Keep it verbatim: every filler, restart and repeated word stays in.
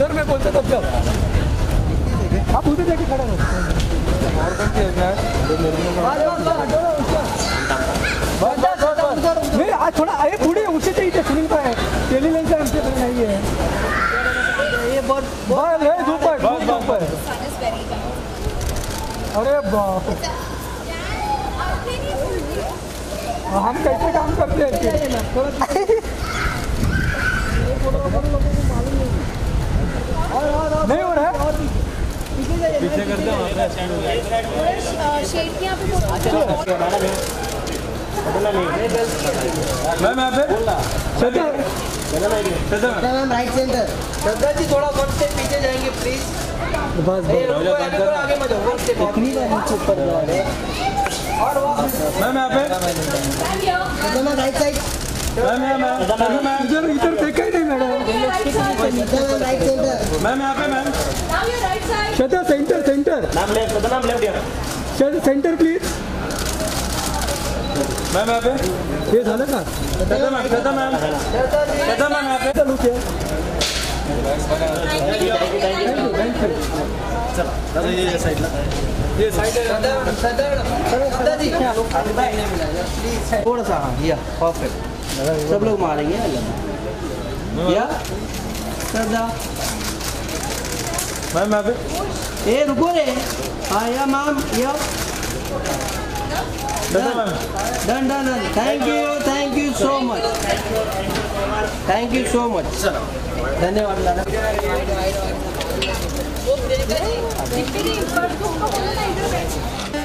Sir मैं बोलता तब जब आप उधर जाके खड़ा रहो। नहीं आज थोड़ा आए बूढ़े उसे चाहिए सुनील भाई टेली लाइन से हमसे नहीं है ये बहुत बहुत है धूप है धूप है। अरे बाप हम कैसे काम करते हैं नहीं हो रहा है पीछे करते हैं शेड के यहाँ पे मैम यहाँ पे ma'am right centre Shraddha ji थोड़ा वन स्टेप पीछे जाएंगे प्लीज बस आगे मत जाओ इतनी बार नीचे ऊपर जा रहे और मैम यहाँ पे ma'am right side ma'am ma'am इधर इधर देखा ही नहीं मैडम राइट सेंटर मैम यहाँ पे मैम श्रद्धा सेंटर सेंटर नाम लेफ्ट श्रद्धा नाम left Shraddha centre please ma'am यहाँ पे ये झालं का Shraddha ma'am Shraddha ma'am Shraddha ma'am यहाँ पे चालू किया चलो ये साइड ये साइड श्रद्धा जी थोड़ा सा हाँ या परफेक्ट सब लोग मारेंगे या श्रद्धा मैम यहाँ पे ए रुको रे हाँ या मैम या done done done thank you thank you so much thank you so much धन्यवाद दादा।